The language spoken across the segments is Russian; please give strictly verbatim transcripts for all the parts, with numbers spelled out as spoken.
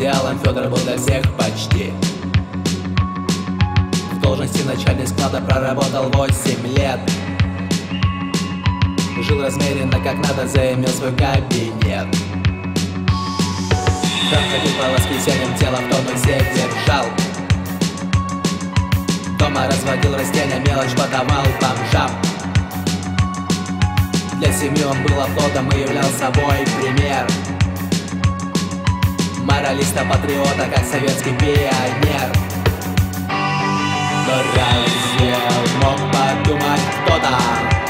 идеалом Федор был для всех почти. В должности начальник склада проработал восемь лет. Жил размеренно, как надо, заимел свой кабинет. Там ходил по воскресеньям, тело в тонусе держал. Дома разводил растения, мелочь подавал бомжам. Для семьи он был оплотом и являл собой пример моралиста-патриота, как советский пионер. Но разве мог подумать кто-то,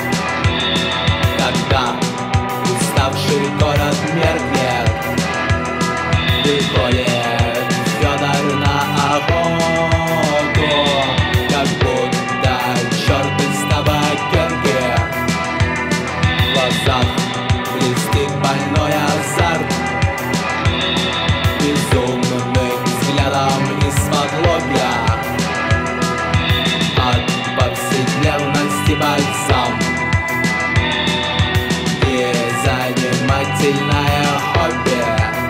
когда уставший город меркнет, выходит Федор на охоту, как будто черт из табакерки. В глазах блестит больной азарт, безумным взглядом из-под лобья, от повседневности бальзам и занимательное хобби.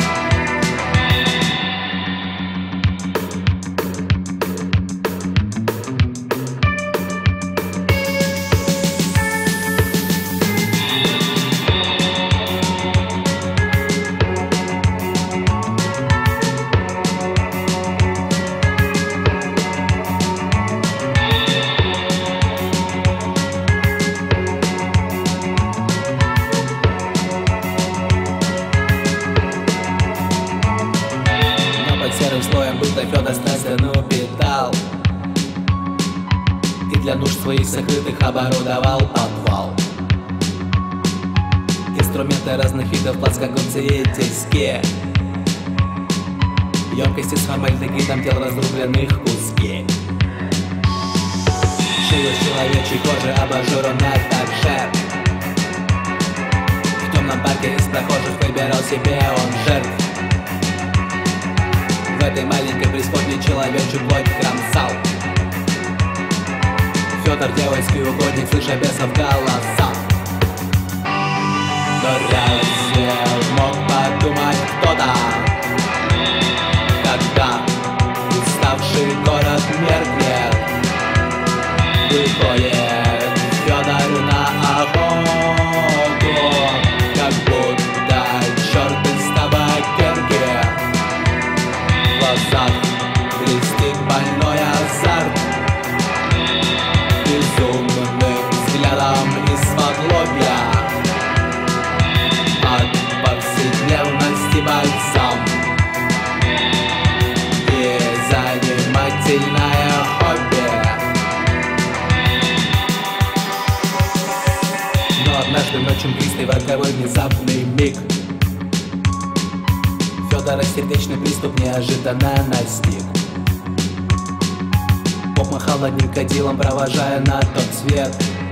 Серым слоем быта Федор страстно питал и для нужд своих сокрытых оборудовал подвал. Инструменты разных видов, плоскогубцы и тиски, емкости с формальдегидом тел разрубленных куски. Шил из человечьей кожи абажуром на торшер. В темном парке из прохожих выбирал себе он жертв. В этой маленькой преисподней человечью плоть кромсал. Федор дьявольский угодник, слыша бесов голоса. Но разве мог подумать кто-то, когда уставший город меркнет, выходит Федор на охоту, как будто черт из табакерки. В глазах блестит больной азарт, безумным взглядом из-под лобья, от повседневности бальзам и занимательное хобби. Но однажды ночью мглистый роковой внезапный миг Федора сердечный приступ неожиданно настиг. Поп махал над ним кадилом, провожая на тот свет.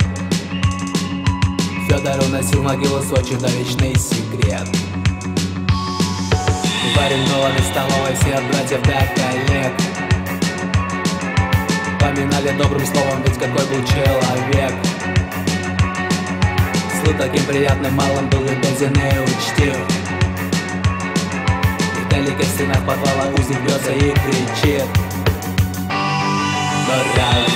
Федор уносил могилу свой чудовищный секрет. В арендованной столовой все от братьев до коллег поминали добрым словом, ведь какой был человек. Слыл таким приятным, малым был любезен и учтив. Вдалеке в стенах подвала узник бьется и кричит. Но разве